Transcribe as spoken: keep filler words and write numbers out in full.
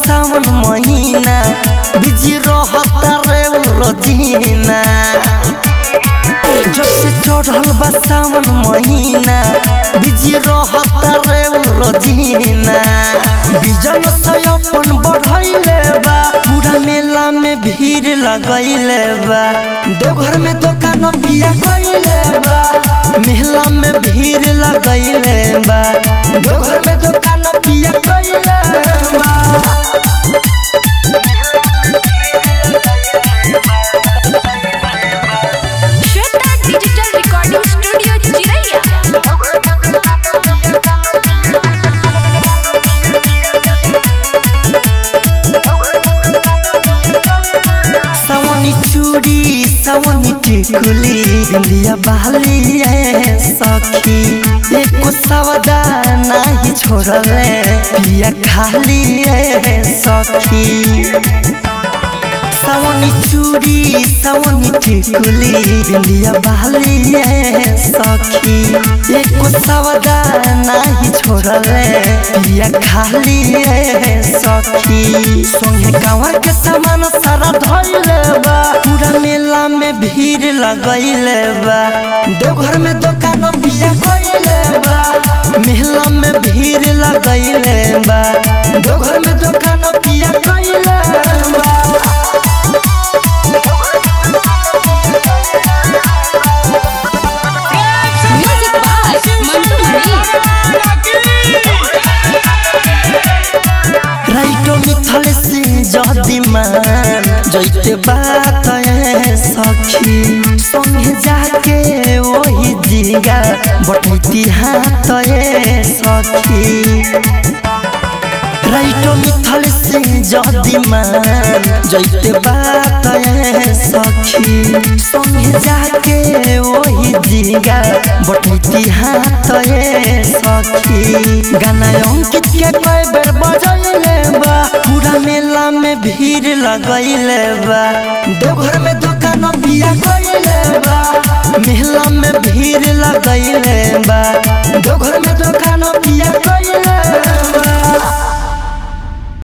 सावन महीना बिजी रहता रे रोजीना जब से चढ़ल बा सावन महीना बिजी रहता रे रोजीना बिजन से अपन बढ़ैले बा पूरा मेला में भीड़ लगैले बा देवघर में दुकान पिया गइले बा मेला में भीड़ लगैले बा देवघर में दुकान पिया गइले बा चूड़ी सवनी टिकुली बिंदिया बाली सखी एको सवदा नहीं छोड़ले पिया खाली सखी सवनी चूड़ी सवनी टिकुली बिंदिया बाली सखी एको सवदा नहीं छोड़ले पिया खाली सखी संगे गाँव के सामान सारा धइले बा पूरा मेला में भीड़ लगैले बा देवघर में दुकान पिया गइले बा मेला में भीड़ लगैले बा देवघर में दुकान पिया गइले बा राइटो मिथल से जदी मान जइते बात सखी संगे जाके वही जिगा बटैती हाथ सखी राइटो मिथल से जदी मान जइते बात सखी संगे जाके वही जिगा बटैती हाथ सखी गाना अंकित के कई बेर बजैले बा पूरा मेला में भीड़ लगैले बा देवघर में दुकान पिया गइले बा मेला में भीड़ लगैले बा।